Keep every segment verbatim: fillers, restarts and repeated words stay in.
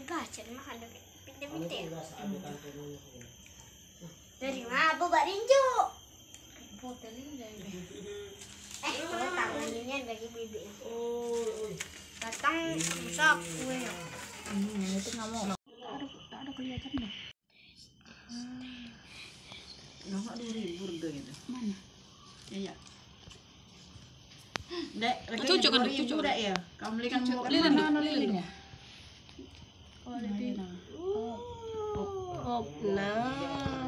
Baca mah ada pinter-pinter. Dari mana Bapak Rinju? Eh, kalau tangannya dari bibir. Datang rusak kue. Hmm, itu nggak mau. Ada, ada kelihatan deh. Nggak dua ribu harga gitu. Mana? Ya ya. Dek, Cucuk kan, cucuk dek ya. Kamu belikan mau kan Lilin mana dong, lilin lilinnya? Oh, lilin. Oh, Nah.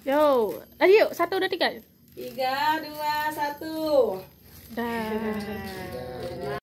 Yo, ayo satu dua tiga. Tiga, dua, satu. Dah.